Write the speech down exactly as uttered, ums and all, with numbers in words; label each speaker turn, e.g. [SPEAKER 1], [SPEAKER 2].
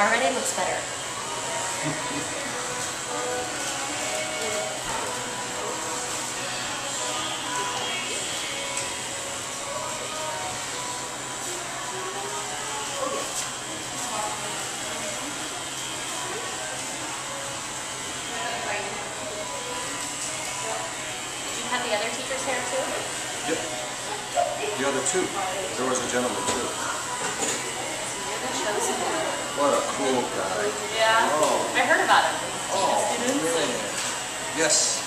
[SPEAKER 1] already looks better. Had the other teacher's hair too?
[SPEAKER 2] Yep. The other two. There was a gentleman too.
[SPEAKER 1] You're the chosen one.
[SPEAKER 2] What a cool guy.
[SPEAKER 1] Yeah.
[SPEAKER 2] Oh.
[SPEAKER 1] I heard about him.
[SPEAKER 2] Oh,
[SPEAKER 1] Students.
[SPEAKER 2] really? Yes.